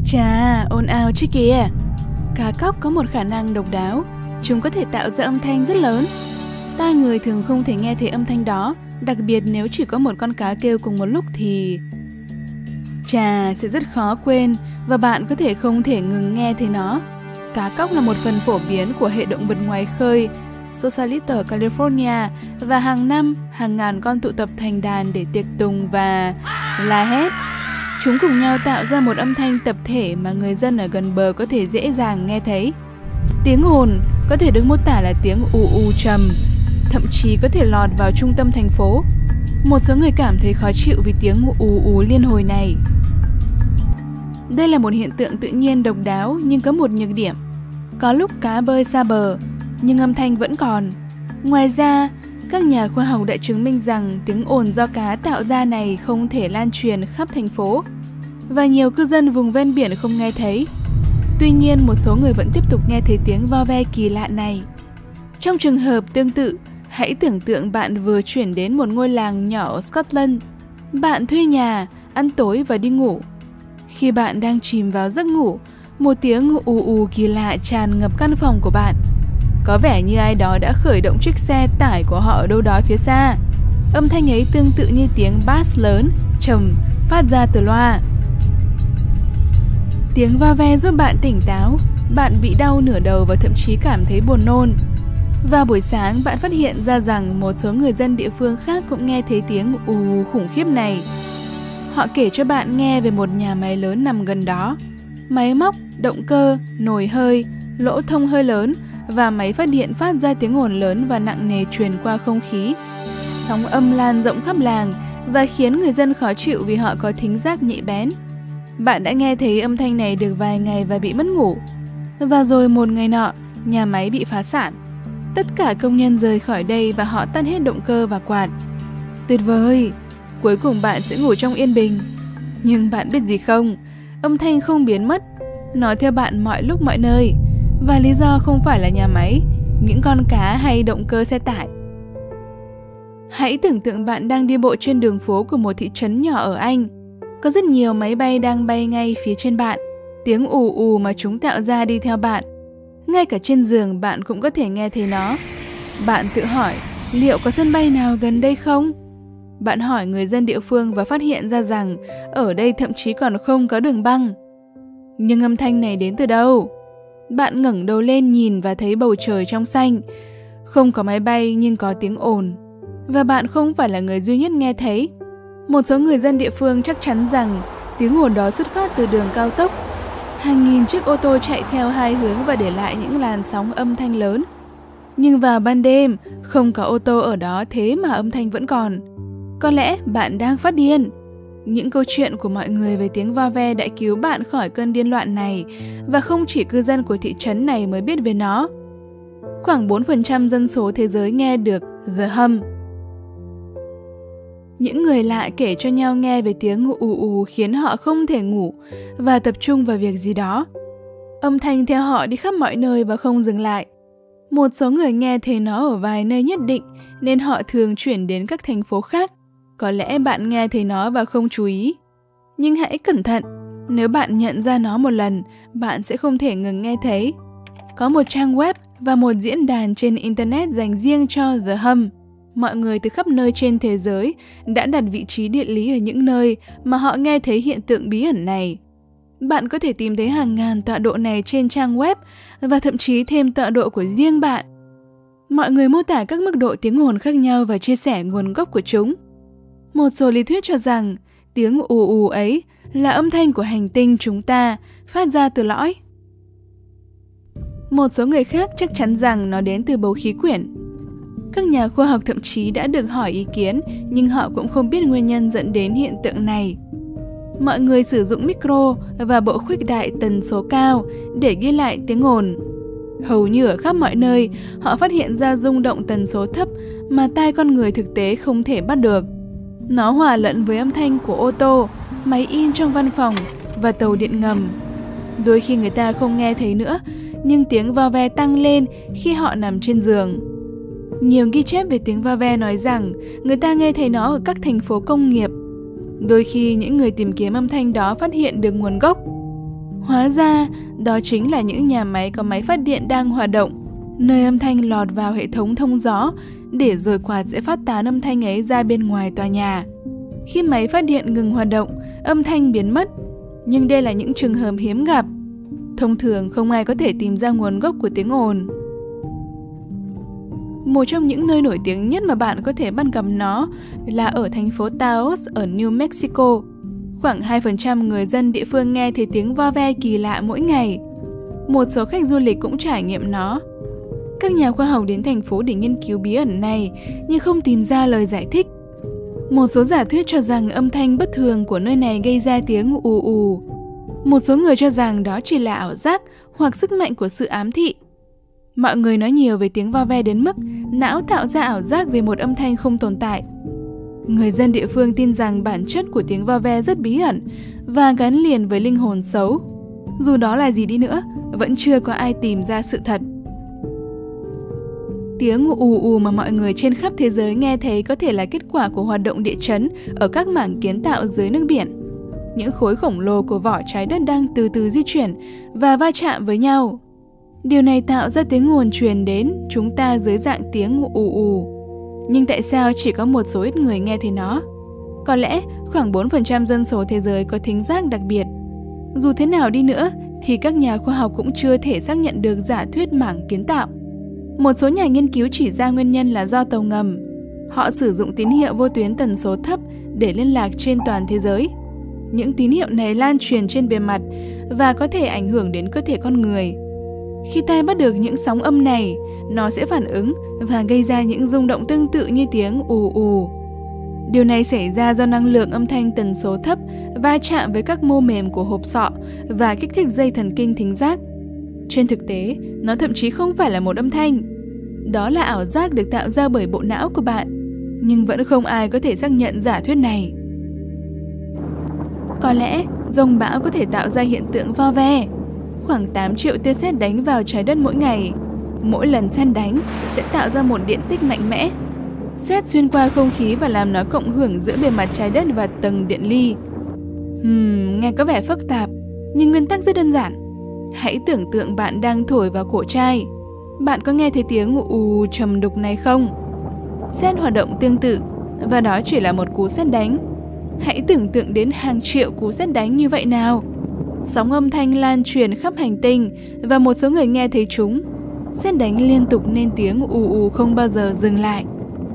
Chà, ồn ào chứ kìa. Cá cóc có một khả năng độc đáo, chúng có thể tạo ra âm thanh rất lớn. Tai người thường không thể nghe thấy âm thanh đó, đặc biệt nếu chỉ có một con cá kêu cùng một lúc thì... Chà, sẽ rất khó quên và bạn có thể không thể ngừng nghe thấy nó. Cá cóc là một phần phổ biến của hệ động vật ngoài khơi Sausalito, California và hàng năm, hàng ngàn con tụ tập thành đàn để tiệc tùng và la hét. Chúng cùng nhau tạo ra một âm thanh tập thể mà người dân ở gần bờ có thể dễ dàng nghe thấy. Tiếng ồn có thể được mô tả là tiếng ù trầm, thậm chí có thể lọt vào trung tâm thành phố. Một số người cảm thấy khó chịu vì tiếng ù liên hồi này. Đây là một hiện tượng tự nhiên độc đáo nhưng có một nhược điểm. Có lúc cá bơi xa bờ, nhưng âm thanh vẫn còn. Ngoài ra, các nhà khoa học đã chứng minh rằng tiếng ồn do cá tạo ra này không thể lan truyền khắp thành phố, và nhiều cư dân vùng ven biển không nghe thấy. Tuy nhiên, một số người vẫn tiếp tục nghe thấy tiếng vo ve kỳ lạ này. Trong trường hợp tương tự, hãy tưởng tượng bạn vừa chuyển đến một ngôi làng nhỏ ở Scotland. Bạn thuê nhà, ăn tối và đi ngủ. Khi bạn đang chìm vào giấc ngủ, một tiếng ù kỳ lạ tràn ngập căn phòng của bạn. Có vẻ như ai đó đã khởi động chiếc xe tải của họ ở đâu đó phía xa. Âm thanh ấy tương tự như tiếng bass lớn, trầm, phát ra từ loa. Tiếng vo ve giúp bạn tỉnh táo, bạn bị đau nửa đầu và thậm chí cảm thấy buồn nôn. Vào buổi sáng, bạn phát hiện ra rằng một số người dân địa phương khác cũng nghe thấy tiếng ù khủng khiếp này. Họ kể cho bạn nghe về một nhà máy lớn nằm gần đó. Máy móc, động cơ, nồi hơi, lỗ thông hơi lớn và máy phát điện phát ra tiếng ồn lớn và nặng nề truyền qua không khí. Sóng âm lan rộng khắp làng và khiến người dân khó chịu vì họ có thính giác nhạy bén. Bạn đã nghe thấy âm thanh này được vài ngày và bị mất ngủ. Và rồi một ngày nọ, nhà máy bị phá sản. Tất cả công nhân rời khỏi đây và họ tắt hết động cơ và quạt. Tuyệt vời! Cuối cùng bạn sẽ ngủ trong yên bình. Nhưng bạn biết gì không? Âm thanh không biến mất. Nó theo bạn mọi lúc mọi nơi. Và lý do không phải là nhà máy, những con cá hay động cơ xe tải. Hãy tưởng tượng bạn đang đi bộ trên đường phố của một thị trấn nhỏ ở Anh. Có rất nhiều máy bay đang bay ngay phía trên bạn. Tiếng ù mà chúng tạo ra đi theo bạn. Ngay cả trên giường bạn cũng có thể nghe thấy nó. Bạn tự hỏi, liệu có sân bay nào gần đây không? Bạn hỏi người dân địa phương và phát hiện ra rằng ở đây thậm chí còn không có đường băng. Nhưng âm thanh này đến từ đâu? Bạn ngẩng đầu lên nhìn và thấy bầu trời trong xanh. Không có máy bay nhưng có tiếng ồn. Và bạn không phải là người duy nhất nghe thấy. Một số người dân địa phương chắc chắn rằng tiếng ồn đó xuất phát từ đường cao tốc. Hàng nghìn chiếc ô tô chạy theo hai hướng và để lại những làn sóng âm thanh lớn. Nhưng vào ban đêm, không có ô tô ở đó, thế mà âm thanh vẫn còn. Có lẽ bạn đang phát điên. Những câu chuyện của mọi người về tiếng vo ve đã cứu bạn khỏi cơn điên loạn này, và không chỉ cư dân của thị trấn này mới biết về nó. Khoảng 4% dân số thế giới nghe được The Hum. Những người lạ kể cho nhau nghe về tiếng ù khiến họ không thể ngủ và tập trung vào việc gì đó. Âm thanh theo họ đi khắp mọi nơi và không dừng lại. Một số người nghe thấy nó ở vài nơi nhất định nên họ thường chuyển đến các thành phố khác. Có lẽ bạn nghe thấy nó và không chú ý. Nhưng hãy cẩn thận, nếu bạn nhận ra nó một lần, bạn sẽ không thể ngừng nghe thấy. Có một trang web và một diễn đàn trên Internet dành riêng cho The Hum. Mọi người từ khắp nơi trên thế giới đã đặt vị trí địa lý ở những nơi mà họ nghe thấy hiện tượng bí ẩn này. Bạn có thể tìm thấy hàng ngàn tọa độ này trên trang web và thậm chí thêm tọa độ của riêng bạn. Mọi người mô tả các mức độ tiếng ồn khác nhau và chia sẻ nguồn gốc của chúng. Một số lý thuyết cho rằng tiếng ù ấy là âm thanh của hành tinh chúng ta phát ra từ lõi. Một số người khác chắc chắn rằng nó đến từ bầu khí quyển. Các nhà khoa học thậm chí đã được hỏi ý kiến, nhưng họ cũng không biết nguyên nhân dẫn đến hiện tượng này. Mọi người sử dụng micro và bộ khuếch đại tần số cao để ghi lại tiếng ồn. Hầu như ở khắp mọi nơi, họ phát hiện ra rung động tần số thấp mà tai con người thực tế không thể bắt được. Nó hòa lẫn với âm thanh của ô tô, máy in trong văn phòng và tàu điện ngầm. Đôi khi người ta không nghe thấy nữa, nhưng tiếng vo ve tăng lên khi họ nằm trên giường. Nhiều ghi chép về tiếng vo ve nói rằng người ta nghe thấy nó ở các thành phố công nghiệp. Đôi khi những người tìm kiếm âm thanh đó phát hiện được nguồn gốc. Hóa ra, đó chính là những nhà máy có máy phát điện đang hoạt động, nơi âm thanh lọt vào hệ thống thông gió, để rồi quạt sẽ phát tán âm thanh ấy ra bên ngoài tòa nhà. Khi máy phát điện ngừng hoạt động, âm thanh biến mất, nhưng đây là những trường hợp hiếm gặp. Thông thường không ai có thể tìm ra nguồn gốc của tiếng ồn. Một trong những nơi nổi tiếng nhất mà bạn có thể bắt gặp nó là ở thành phố Taos ở New Mexico. Khoảng 2% người dân địa phương nghe thấy tiếng vo ve kỳ lạ mỗi ngày. Một số khách du lịch cũng trải nghiệm nó. Các nhà khoa học đến thành phố để nghiên cứu bí ẩn này nhưng không tìm ra lời giải thích. Một số giả thuyết cho rằng âm thanh bất thường của nơi này gây ra tiếng ù ù. Một số người cho rằng đó chỉ là ảo giác hoặc sức mạnh của sự ám thị. Mọi người nói nhiều về tiếng vo ve đến mức não tạo ra ảo giác về một âm thanh không tồn tại. Người dân địa phương tin rằng bản chất của tiếng vo ve rất bí ẩn và gắn liền với linh hồn xấu. Dù đó là gì đi nữa, vẫn chưa có ai tìm ra sự thật. Tiếng ù ù mà mọi người trên khắp thế giới nghe thấy có thể là kết quả của hoạt động địa chấn ở các mảng kiến tạo dưới nước biển. Những khối khổng lồ của vỏ trái đất đang từ từ di chuyển và va chạm với nhau. Điều này tạo ra tiếng ồn truyền đến chúng ta dưới dạng tiếng ù ù. Nhưng tại sao chỉ có một số ít người nghe thấy nó? Có lẽ khoảng 4% dân số thế giới có thính giác đặc biệt. Dù thế nào đi nữa thì các nhà khoa học cũng chưa thể xác nhận được giả thuyết mảng kiến tạo. Một số nhà nghiên cứu chỉ ra nguyên nhân là do tàu ngầm. Họ sử dụng tín hiệu vô tuyến tần số thấp để liên lạc trên toàn thế giới. Những tín hiệu này lan truyền trên bề mặt và có thể ảnh hưởng đến cơ thể con người. Khi tai bắt được những sóng âm này, nó sẽ phản ứng và gây ra những rung động tương tự như tiếng ù ù. Điều này xảy ra do năng lượng âm thanh tần số thấp va chạm với các mô mềm của hộp sọ và kích thích dây thần kinh thính giác. Trên thực tế, nó thậm chí không phải là một âm thanh. Đó là ảo giác được tạo ra bởi bộ não của bạn, nhưng vẫn không ai có thể xác nhận giả thuyết này. Có lẽ, dông bão có thể tạo ra hiện tượng vo ve. Khoảng 8 triệu tia sét đánh vào trái đất mỗi ngày. Mỗi lần sét đánh sẽ tạo ra một điện tích mạnh mẽ. Sét xuyên qua không khí và làm nó cộng hưởng giữa bề mặt trái đất và tầng điện ly. Nghe có vẻ phức tạp, nhưng nguyên tắc rất đơn giản. Hãy tưởng tượng bạn đang thổi vào cổ chai. Bạn có nghe thấy tiếng ù trầm đục này không? Sét hoạt động tương tự, và đó chỉ là một cú sét đánh. Hãy tưởng tượng đến hàng triệu cú sét đánh như vậy nào. Sóng âm thanh lan truyền khắp hành tinh và một số người nghe thấy chúng. Sét đánh liên tục nên tiếng ù ù không bao giờ dừng lại.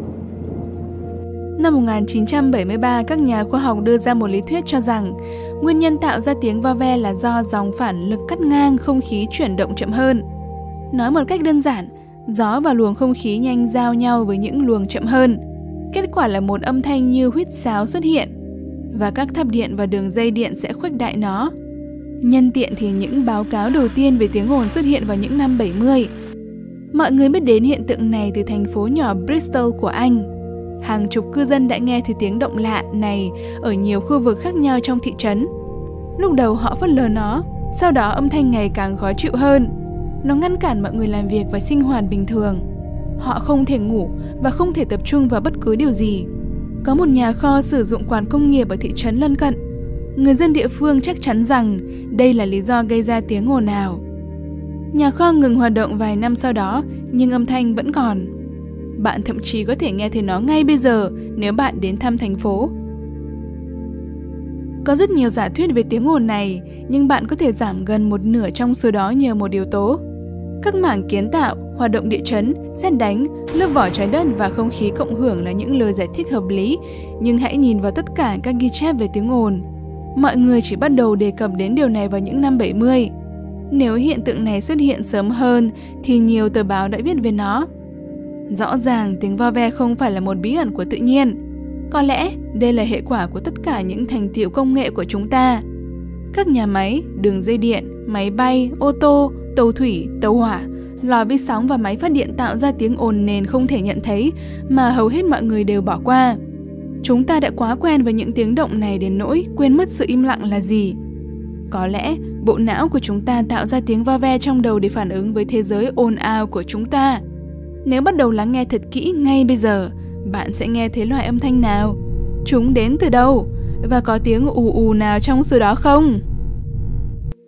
Năm 1973, các nhà khoa học đưa ra một lý thuyết cho rằng nguyên nhân tạo ra tiếng vo ve là do dòng phản lực cắt ngang không khí chuyển động chậm hơn. Nói một cách đơn giản, gió và luồng không khí nhanh giao nhau với những luồng chậm hơn. Kết quả là một âm thanh như huýt sáo xuất hiện, và các tháp điện và đường dây điện sẽ khuếch đại nó. Nhân tiện thì những báo cáo đầu tiên về tiếng ồn xuất hiện vào những năm 70. Mọi người biết đến hiện tượng này từ thành phố nhỏ Bristol của Anh. Hàng chục cư dân đã nghe thấy tiếng động lạ này ở nhiều khu vực khác nhau trong thị trấn. Lúc đầu họ phớt lờ nó, sau đó âm thanh ngày càng khó chịu hơn. Nó ngăn cản mọi người làm việc và sinh hoạt bình thường. Họ không thể ngủ và không thể tập trung vào bất cứ điều gì. Có một nhà kho sử dụng quạt công nghiệp ở thị trấn lân cận. Người dân địa phương chắc chắn rằng đây là lý do gây ra tiếng ồn ào. Nhà kho ngừng hoạt động vài năm sau đó, nhưng âm thanh vẫn còn. Bạn thậm chí có thể nghe thấy nó ngay bây giờ nếu bạn đến thăm thành phố. Có rất nhiều giả thuyết về tiếng ồn này, nhưng bạn có thể giảm gần một nửa trong số đó nhờ một yếu tố. Các mảng kiến tạo, hoạt động địa chấn, sét đánh, lớp vỏ trái đất và không khí cộng hưởng là những lời giải thích hợp lý, nhưng hãy nhìn vào tất cả các ghi chép về tiếng ồn. Mọi người chỉ bắt đầu đề cập đến điều này vào những năm 70. Nếu hiện tượng này xuất hiện sớm hơn thì nhiều tờ báo đã viết về nó. Rõ ràng tiếng vo ve không phải là một bí ẩn của tự nhiên. Có lẽ đây là hệ quả của tất cả những thành tựu công nghệ của chúng ta. Các nhà máy, đường dây điện, máy bay, ô tô, tàu thủy, tàu hỏa, lò vi sóng và máy phát điện tạo ra tiếng ồn nền không thể nhận thấy mà hầu hết mọi người đều bỏ qua. Chúng ta đã quá quen với những tiếng động này đến nỗi quên mất sự im lặng là gì. Có lẽ bộ não của chúng ta tạo ra tiếng vo ve trong đầu để phản ứng với thế giới ồn ào của chúng ta. Nếu bắt đầu lắng nghe thật kỹ ngay bây giờ, bạn sẽ nghe thấy loại âm thanh nào? Chúng đến từ đâu? Và có tiếng ù ù nào trong số đó không?